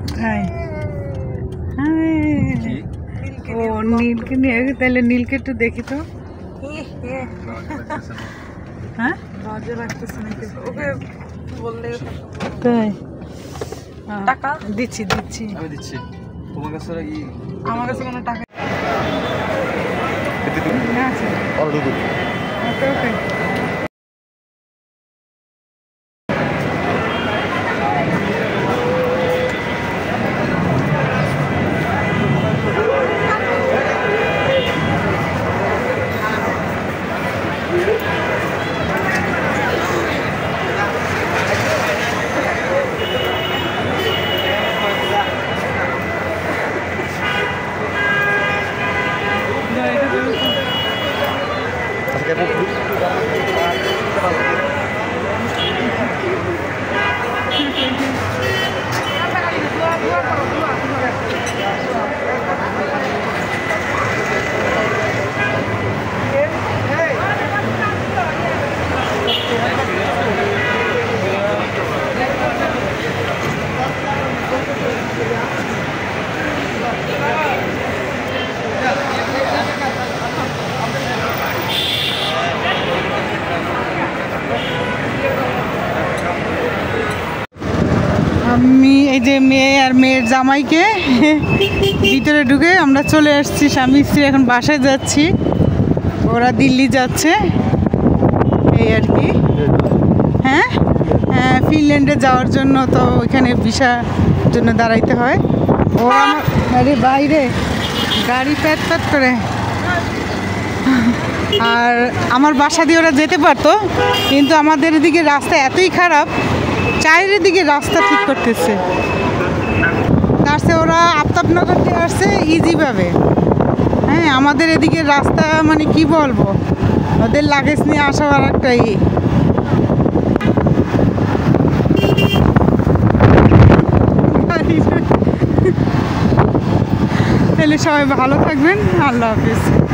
তাই ও নীলকে নিয়ে, তাহলে নীলকে একটু দেখি তো। হ্যাঁ তাই টাকা দিচ্ছি আমি দিচ্ছি তোমার কাছে কি আমার কাছে কোনো টাকা আছে। ওকে ওকে আমি এই যে মেয়ে আর মেয়ের জামাইকে ভিতরে ঢুকে আমরা চলে আসছি স্বামী স্ত্রী, এখন বাসায় যাচ্ছি, ওরা দিল্লি যাচ্ছে এই আর কি। হ্যাঁ হ্যাঁ ফিনল্যান্ডে যাওয়ার জন্য তো ওইখানে ভিসার জন্য দাঁড়াইতে হয়। ওরা আরে বাইরে গাড়ি প্যাট প্যাট করে, আর আমার বাসা দিয়ে ওরা যেতে পারতো, কিন্তু আমাদের এদিকে রাস্তা এতই খারাপ, চারিদিকে রাস্তা ঠিক করতেছে, তার চেয়ে ওরা আফতাবনগর দিয়ে আসছে ইজিভাবে। হ্যাঁ আমাদের এদিকে রাস্তা মানে কি বলবো, ওদের লাগেজ নিয়ে আসা আর একটাই। তাহলে সবাই ভালো থাকবেন, আল্লাহ হাফিজ।